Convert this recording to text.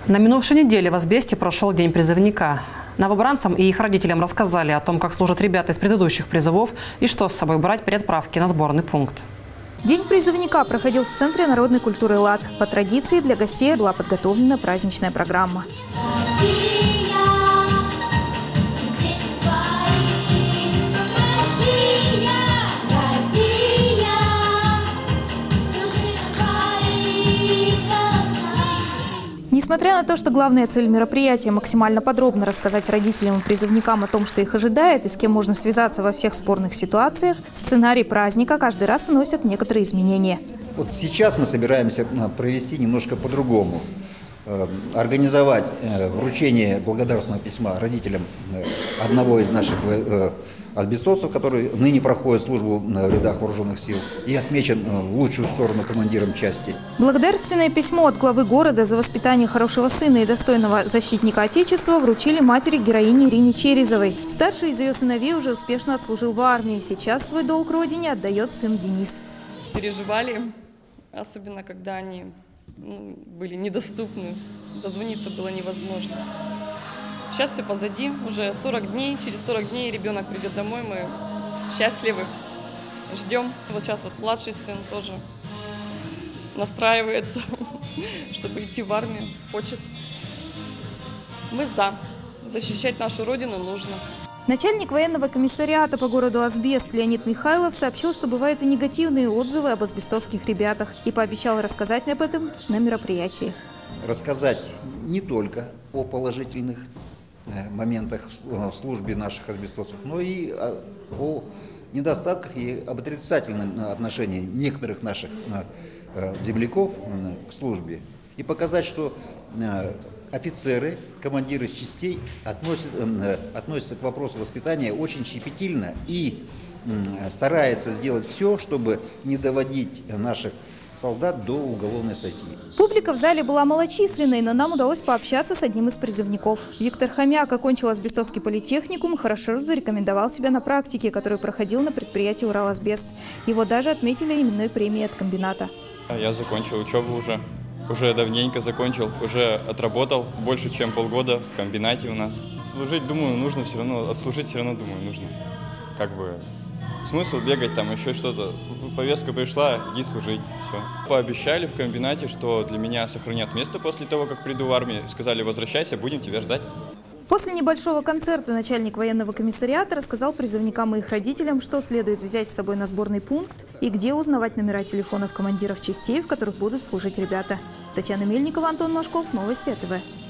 На минувшей неделе в Азбесте прошел День призывника. Новобранцам и их родителям рассказали о том, как служат ребята из предыдущих призывов и что с собой брать при отправке на сборный пункт. День призывника проходил в Центре народной культуры «ЛАД». По традиции для гостей была подготовлена праздничная программа. Несмотря на то, что главная цель мероприятия – максимально подробно рассказать родителям и призывникам о том, что их ожидает и с кем можно связаться во всех спорных ситуациях, сценарий праздника каждый раз вносит некоторые изменения. Вот сейчас мы собираемся провести немножко по-другому. Организовать вручение благодарственного письма родителям одного из наших азбестовцев, который ныне проходит службу в рядах вооруженных сил и отмечен в лучшую сторону командиром части. Благодарственное письмо от главы города за воспитание хорошего сына и достойного защитника Отечества вручили матери героини Ирине Черезовой. Старший из ее сыновей уже успешно отслужил в армии. Сейчас свой долг родине отдает сын Денис. Переживали, особенно когда они были недоступны, дозвониться было невозможно. Сейчас все позади, уже 40 дней, через 40 дней ребенок придет домой, мы счастливы, ждем. Вот сейчас вот младший сын тоже настраивается, чтобы идти в армию, хочет. Мы за, защищать нашу родину нужно. Начальник военного комиссариата по городу Азбест Леонид Михайлов сообщил, что бывают и негативные отзывы об азбестовских ребятах, и пообещал рассказать об этом на мероприятии. Рассказать не только о положительных моментах в службе наших азбестовцев, но и о недостатках и об отрицательном отношении некоторых наших земляков к службе. И показать, что офицеры, командиры частей относятся к вопросу воспитания очень щепетильно и стараются сделать все, чтобы не доводить наших солдат до уголовной статьи. Публика в зале была малочисленной, но нам удалось пообщаться с одним из призывников. Виктор Хомяк окончил Азбестовский политехникум и хорошо зарекомендовал себя на практике, который проходил на предприятии «Уралазбест». Его даже отметили именной премией от комбината. Я закончил учебу уже давненько закончил, уже отработал больше, чем полгода в комбинате у нас. Служить, думаю, нужно все равно, отслужить все равно, думаю, нужно. Как бы смысл бегать там, еще что-то. Повестка пришла, иди служить, все. Пообещали в комбинате, что для меня сохранят место после того, как приду в армию. Сказали, возвращайся, будем тебя ждать. После небольшого концерта начальник военного комиссариата рассказал призывникам и их родителям, что следует взять с собой на сборный пункт и где узнавать номера телефонов командиров частей, в которых будут служить ребята. Татьяна Мельникова, Антон Машков, Новости АТВ.